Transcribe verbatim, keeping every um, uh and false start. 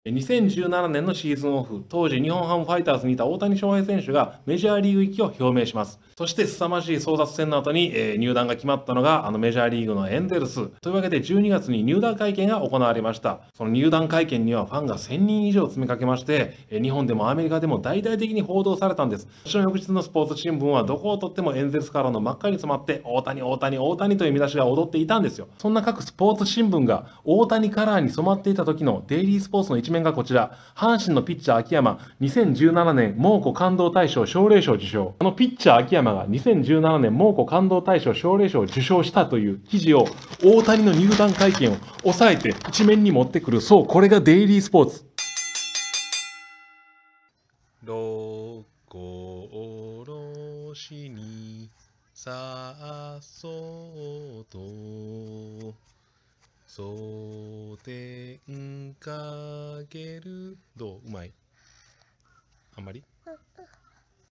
にせんじゅうななねんのシーズンオフ、当時日本ハムファイターズにいた大谷翔平選手がメジャーリーグ行きを表明します。そして凄まじい争奪戦の後に、えー入団が決まったのがあのメジャーリーグのエンゼルス。というわけでじゅうにがつに入団会見が行われました。その入団会見にはファンがせんにん以上詰めかけまして、えー日本でもアメリカでも大々的に報道されたんです。もちろん翌日のスポーツ新聞はどこをとってもエンゼルスからの真っ赤に染まって大谷大谷大谷という見出しが踊っていたんですよ。そんな各スポーツ新聞が大谷カラーに染まっていた時のデイリースポーツの一面がこちら。阪神のピッチャー秋山、にせんじゅうななねん猛虎感動大賞奨励賞受賞。あのピッチャー秋山がにせんじゅうななねん猛虎感動大賞奨励賞を受賞したという記事を大谷の入団会見を抑えて一面に持ってくる。そう、これがデイリースポーツ。 六甲おろしにさっそうと蒼天かける。どううまいあんまり